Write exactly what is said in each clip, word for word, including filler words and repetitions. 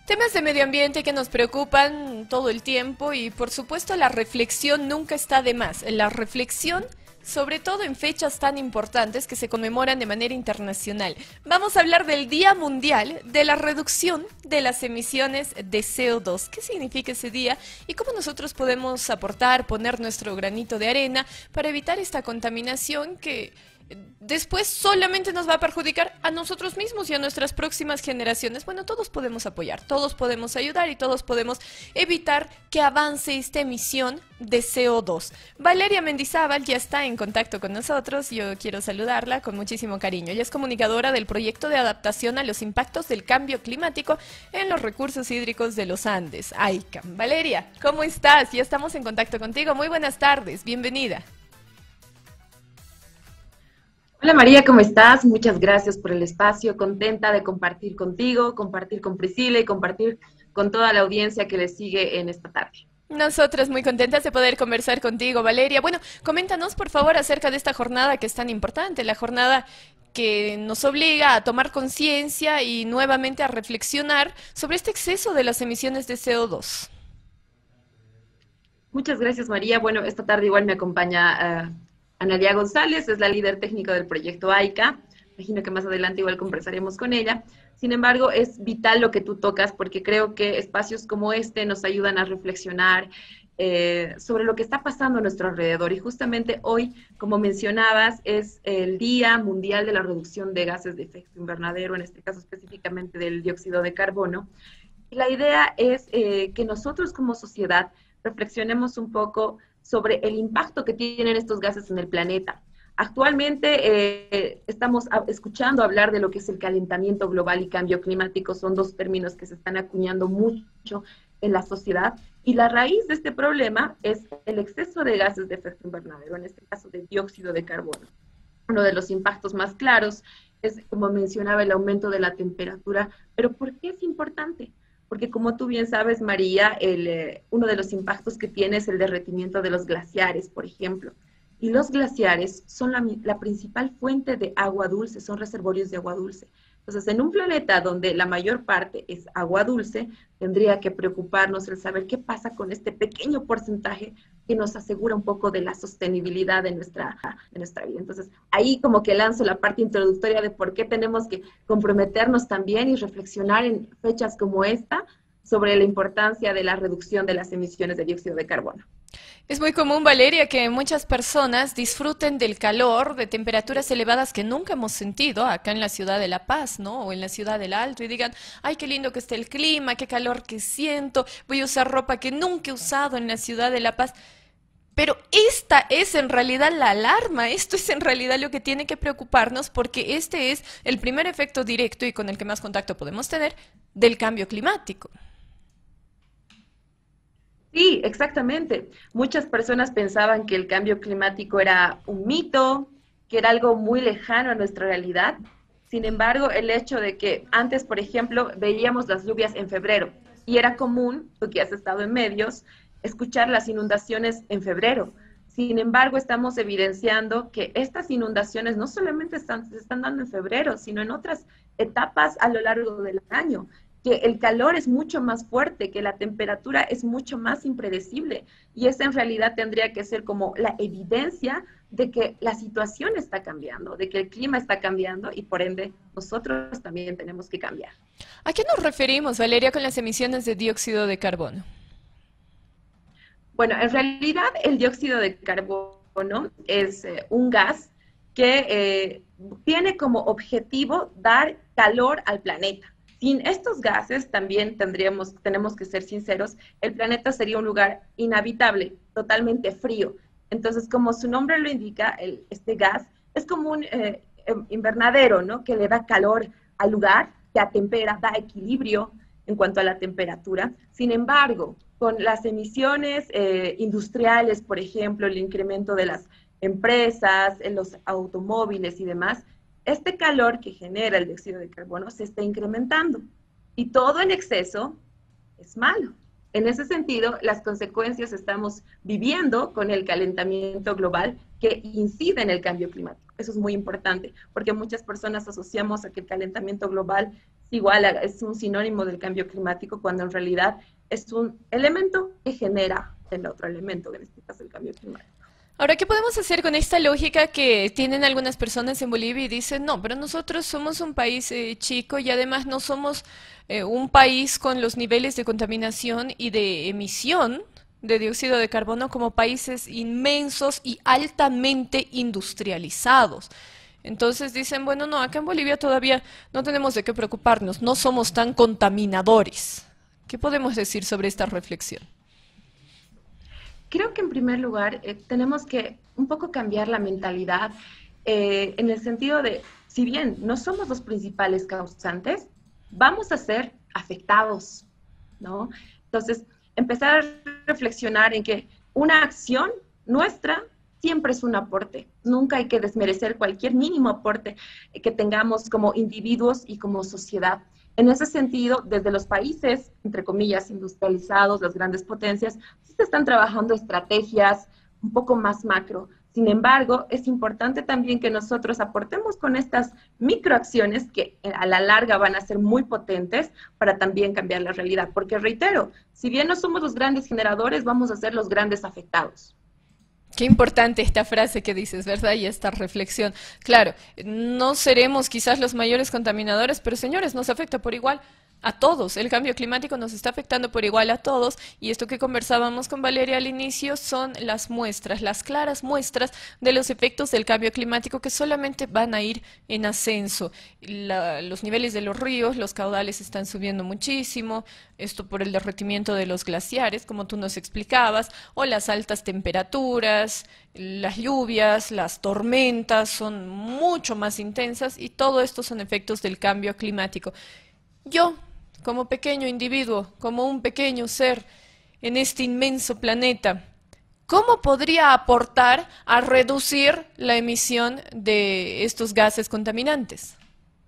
Temas de medio ambiente que nos preocupan todo el tiempo y por supuesto la reflexión nunca está de más. La reflexión, sobre todo en fechas tan importantes que se conmemoran de manera internacional. Vamos a hablar del Día Mundial de la Reducción de las Emisiones de C O dos. ¿Qué significa ese día y cómo nosotros podemos aportar, poner nuestro granito de arena para evitar esta contaminación que después solamente nos va a perjudicar a nosotros mismos y a nuestras próximas generaciones? Bueno, todos podemos apoyar, todos podemos ayudar y todos podemos evitar que avance esta emisión de C O dos. Valeria Mendizábal ya está en contacto con nosotros. Yo quiero saludarla con muchísimo cariño. Ella es comunicadora del proyecto de adaptación a los impactos del cambio climático en los recursos hídricos de los Andes, AICAM. Valeria, ¿cómo estás? Ya estamos en contacto contigo. Muy buenas tardes, bienvenida. Hola María, ¿cómo estás? Muchas gracias por el espacio, contenta de compartir contigo, compartir con Priscila y compartir con toda la audiencia que le sigue en esta tarde. Nosotras muy contentas de poder conversar contigo, Valeria. Bueno, coméntanos por favor acerca de esta jornada que es tan importante, la jornada que nos obliga a tomar conciencia y nuevamente a reflexionar sobre este exceso de las emisiones de C O dos. Muchas gracias María. Bueno, esta tarde igual me acompaña uh, Analia González, es la líder técnica del proyecto AICA. Imagino que más adelante igual conversaremos con ella. Sin embargo, es vital lo que tú tocas porque creo que espacios como este nos ayudan a reflexionar eh, sobre lo que está pasando a nuestro alrededor. Y justamente hoy, como mencionabas, es el Día Mundial de la Reducción de Gases de Efecto Invernadero, en este caso específicamente del dióxido de carbono. Y la idea es eh, que nosotros como sociedad reflexionemos un poco sobre el impacto que tienen estos gases en el planeta. Actualmente eh, estamos escuchando hablar de lo que es el calentamiento global y cambio climático. Son dos términos que se están acuñando mucho en la sociedad. Y la raíz de este problema es el exceso de gases de efecto invernadero, en este caso de dióxido de carbono. Uno de los impactos más claros es, como mencionaba, el aumento de la temperatura. ¿Pero por qué es importante? Porque como tú bien sabes, María, el, eh, uno de los impactos que tiene es el derretimiento de los glaciares, por ejemplo. Y los glaciares son la, la principal fuente de agua dulce, son reservorios de agua dulce. Entonces, en un planeta donde la mayor parte es agua dulce, tendría que preocuparnos el saber qué pasa con este pequeño porcentaje que nos asegura un poco de la sostenibilidad de nuestra, de nuestra vida. Entonces, ahí como que lanzo la parte introductoria de por qué tenemos que comprometernos también y reflexionar en fechas como esta sobre la importancia de la reducción de las emisiones de dióxido de carbono. Es muy común, Valeria, que muchas personas disfruten del calor, de temperaturas elevadas que nunca hemos sentido acá en la ciudad de La Paz, ¿no? O en la ciudad del Alto y digan, ay, qué lindo que está el clima, qué calor que siento, voy a usar ropa que nunca he usado en la ciudad de La Paz. Pero esta es en realidad la alarma, esto es en realidad lo que tiene que preocuparnos porque este es el primer efecto directo y con el que más contacto podemos tener del cambio climático. Sí, exactamente. Muchas personas pensaban que el cambio climático era un mito, que era algo muy lejano a nuestra realidad. Sin embargo, el hecho de que antes, por ejemplo, veíamos las lluvias en febrero y era común, tú que has estado en medios, escuchar las inundaciones en febrero. Sin embargo, estamos evidenciando que estas inundaciones no solamente están, se están dando en febrero, sino en otras etapas a lo largo del año, que el calor es mucho más fuerte, que la temperatura es mucho más impredecible. Y esa en realidad tendría que ser como la evidencia de que la situación está cambiando, de que el clima está cambiando y por ende nosotros también tenemos que cambiar. ¿A qué nos referimos, Valeria, con las emisiones de dióxido de carbono? Bueno, en realidad el dióxido de carbono es eh, un gas que eh, tiene como objetivo dar calor al planeta. Sin estos gases, también tendríamos, tenemos que ser sinceros, el planeta sería un lugar inhabitable, totalmente frío. Entonces, como su nombre lo indica, el, este gas es como un eh, invernadero, ¿no? Que le da calor al lugar, que atempera, da equilibrio en cuanto a la temperatura. Sin embargo, con las emisiones eh, industriales, por ejemplo, el incremento de las empresas, en los automóviles y demás, este calor que genera el dióxido de carbono se está incrementando y todo en exceso es malo. En ese sentido, las consecuencias estamos viviendo con el calentamiento global que incide en el cambio climático. Eso es muy importante, porque muchas personas asociamos a que el calentamiento global igual a- es un sinónimo del cambio climático cuando en realidad es un elemento que genera el otro elemento, en este caso el cambio climático. Ahora, ¿qué podemos hacer con esta lógica que tienen algunas personas en Bolivia y dicen, no, pero nosotros somos un país eh, chico y además no somos eh, un país con los niveles de contaminación y de emisión de dióxido de carbono como países inmensos y altamente industrializados? Entonces dicen, bueno, no, acá en Bolivia todavía no tenemos de qué preocuparnos, no somos tan contaminadores. ¿Qué podemos decir sobre esta reflexión? Creo que en primer lugar eh, tenemos que un poco cambiar la mentalidad eh, en el sentido de, si bien no somos los principales causantes, vamos a ser afectados, ¿no? Entonces, empezar a reflexionar en que una acción nuestra siempre es un aporte. Nunca hay que desmerecer cualquier mínimo aporte que tengamos como individuos y como sociedad. En ese sentido, desde los países, entre comillas, industrializados, las grandes potencias, sí se están trabajando estrategias un poco más macro. Sin embargo, es importante también que nosotros aportemos con estas microacciones que a la larga van a ser muy potentes para también cambiar la realidad. Porque reitero, si bien no somos los grandes generadores, vamos a ser los grandes afectados. Qué importante esta frase que dices, ¿verdad? Y esta reflexión. Claro, no seremos quizás los mayores contaminadores, pero señores, nos afecta por igual a todos. El cambio climático nos está afectando por igual a todos y esto que conversábamos con Valeria al inicio son las muestras, las claras muestras de los efectos del cambio climático que solamente van a ir en ascenso. La- los niveles de los ríos, los caudales están subiendo muchísimo, esto por el derretimiento de los glaciares, como tú nos explicabas, o las altas temperaturas, las lluvias, las tormentas son mucho más intensas y todo esto son efectos del cambio climático. Yo, como pequeño individuo, como un pequeño ser en este inmenso planeta, ¿cómo podría aportar a reducir la emisión de estos gases contaminantes?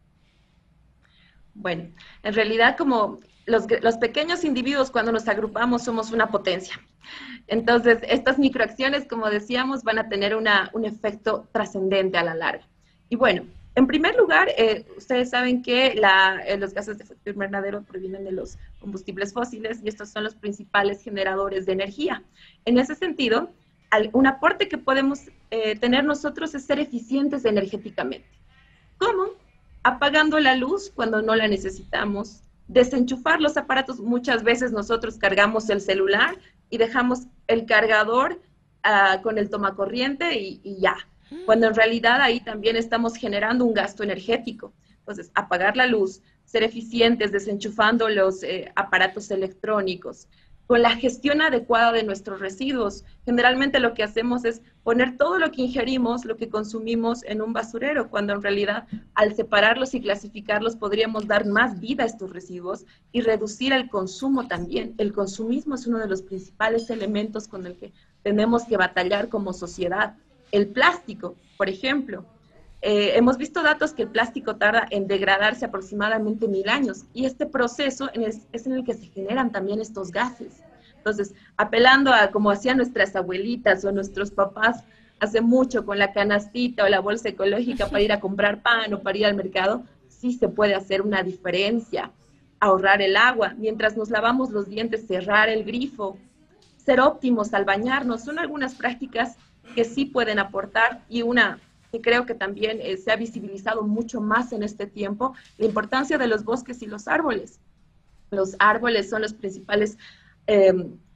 Bueno, en realidad como los, los pequeños individuos cuando nos agrupamos somos una potencia. Entonces, estas microacciones, como decíamos, van a tener una, un efecto trascendente a la larga. Y bueno, en primer lugar, eh, ustedes saben que la, eh, los gases de efecto invernadero provienen de los combustibles fósiles y estos son los principales generadores de energía. En ese sentido, al, un aporte que podemos eh, tener nosotros es ser eficientes energéticamente. ¿Cómo? Apagando la luz cuando no la necesitamos, desenchufar los aparatos. Muchas veces nosotros cargamos el celular y dejamos el cargador uh, con el tomacorriente y, y ya. Cuando en realidad ahí también estamos generando un gasto energético. Entonces, apagar la luz, ser eficientes desenchufando los eh, aparatos electrónicos, con la gestión adecuada de nuestros residuos. Generalmente lo que hacemos es poner todo lo que ingerimos, lo que consumimos en un basurero, cuando en realidad al separarlos y clasificarlos podríamos dar más vida a estos residuos y reducir el consumo también. El consumismo es uno de los principales elementos con el que tenemos que batallar como sociedad. El plástico, por ejemplo. Eh, hemos visto datos que el plástico tarda en degradarse aproximadamente mil años y este proceso es, es en el que se generan también estos gases. Entonces, apelando a como hacían nuestras abuelitas o nuestros papás hace mucho con la canastita o la bolsa ecológica para ir a comprar pan o para ir al mercado, sí se puede hacer una diferencia. Ahorrar el agua, mientras nos lavamos los dientes, cerrar el grifo, ser óptimos al bañarnos, son algunas prácticas que sí pueden aportar y una que creo que también eh, se ha visibilizado mucho más en este tiempo, la importancia de los bosques y los árboles. Los árboles son los principales eh,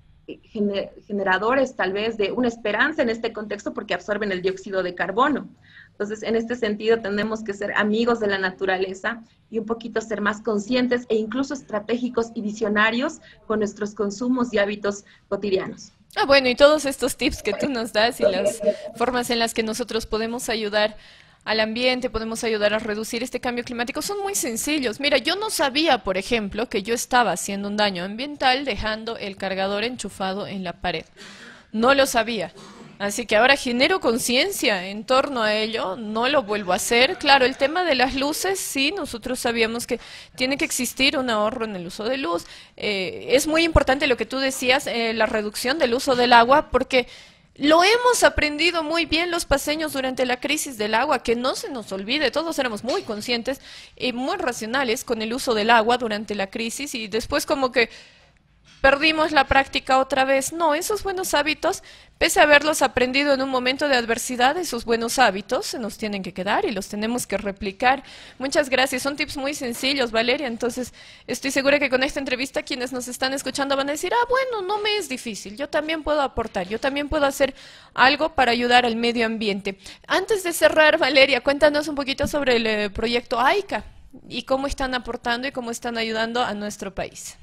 gener generadores tal vez de una esperanza en este contexto porque absorben el dióxido de carbono. Entonces, en este sentido, tenemos que ser amigos de la naturaleza y un poquito ser más conscientes e incluso estratégicos y visionarios con nuestros consumos y hábitos cotidianos. Ah, bueno, y todos estos tips que tú nos das y las formas en las que nosotros podemos ayudar al ambiente, podemos ayudar a reducir este cambio climático, son muy sencillos. Mira, yo no sabía, por ejemplo, que yo estaba haciendo un daño ambiental dejando el cargador enchufado en la pared. No lo sabía. Así que ahora genero conciencia en torno a ello, no lo vuelvo a hacer. Claro, el tema de las luces, sí, nosotros sabíamos que tiene que existir un ahorro en el uso de luz. Eh, es muy importante lo que tú decías, eh, la reducción del uso del agua, porque Lo hemos aprendido muy bien los paseños durante la crisis del agua, que no se nos olvide, todos éramos muy conscientes y muy racionales con el uso del agua durante la crisis y después como que perdimos la práctica otra vez. No, esos buenos hábitos, pese a haberlos aprendido en un momento de adversidad, esos buenos hábitos se nos tienen que quedar y los tenemos que replicar. Muchas gracias. Son tips muy sencillos, Valeria. Entonces, estoy segura que con esta entrevista quienes nos están escuchando van a decir, ah, bueno, no me es difícil. Yo también puedo aportar. Yo también puedo hacer algo para ayudar al medio ambiente. Antes de cerrar, Valeria, cuéntanos un poquito sobre el eh, proyecto AICA y cómo están aportando y cómo están ayudando a nuestro país.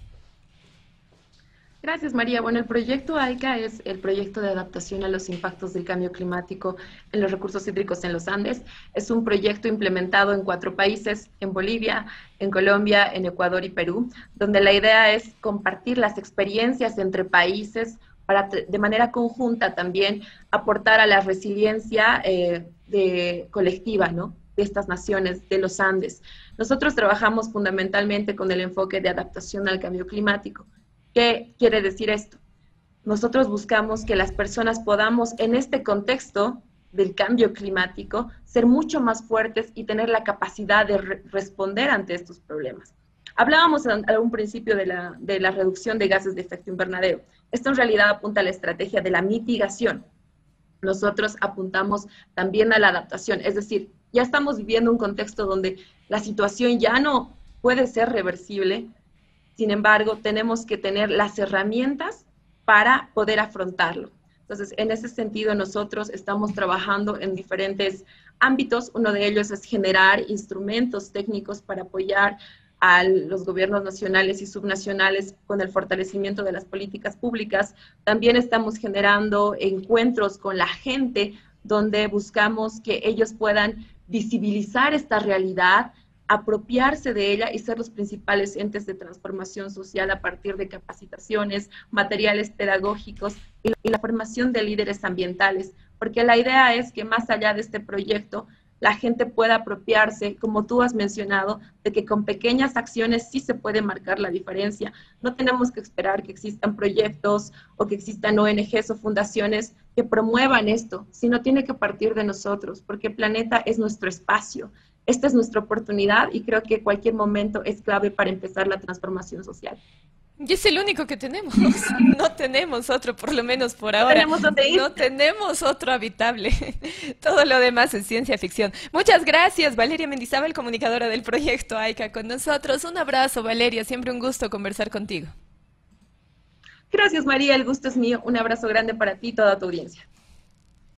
Gracias, María. Bueno, el proyecto AICA es el proyecto de adaptación a los impactos del cambio climático en los recursos hídricos en los Andes. Es un proyecto implementado en cuatro países, en Bolivia, en Colombia, en Ecuador y Perú, donde la idea es compartir las experiencias entre países para, de manera conjunta también, aportar a la resiliencia eh, de, colectiva, ¿no?, de estas naciones, de los Andes. Nosotros trabajamos fundamentalmente con el enfoque de adaptación al cambio climático. ¿Qué quiere decir esto? Nosotros buscamos que las personas podamos, en este contexto del cambio climático, ser mucho más fuertes y tener la capacidad de re responder ante estos problemas. Hablábamos a un principio de la, de la reducción de gases de efecto invernadero. Esto en realidad apunta a la estrategia de la mitigación. Nosotros apuntamos también a la adaptación, es decir, ya estamos viviendo un contexto donde la situación ya no puede ser reversible. Sin embargo, tenemos que tener las herramientas para poder afrontarlo. Entonces, en ese sentido, nosotros estamos trabajando en diferentes ámbitos. Uno de ellos es generar instrumentos técnicos para apoyar a los gobiernos nacionales y subnacionales con el fortalecimiento de las políticas públicas. También estamos generando encuentros con la gente donde buscamos que ellos puedan visibilizar esta realidad, apropiarse de ella y ser los principales entes de transformación social a partir de capacitaciones, materiales pedagógicos y, y la formación de líderes ambientales, porque la idea es que más allá de este proyecto, la gente pueda apropiarse, como tú has mencionado, de que con pequeñas acciones sí se puede marcar la diferencia. No tenemos que esperar que existan proyectos o que existan O N Ges o fundaciones que promuevan esto, sino tiene que partir de nosotros, porque el planeta es nuestro espacio. Esta es nuestra oportunidad y creo que cualquier momento es clave para empezar la transformación social. Y es el único que tenemos. No tenemos otro, por lo menos por ahora. No tenemos dónde ir. No tenemos otro habitable. Todo lo demás es ciencia ficción. Muchas gracias, Valeria Mendizábal, comunicadora del proyecto AICA, con nosotros. Un abrazo, Valeria. Siempre un gusto conversar contigo. Gracias, María. El gusto es mío. Un abrazo grande para ti y toda tu audiencia.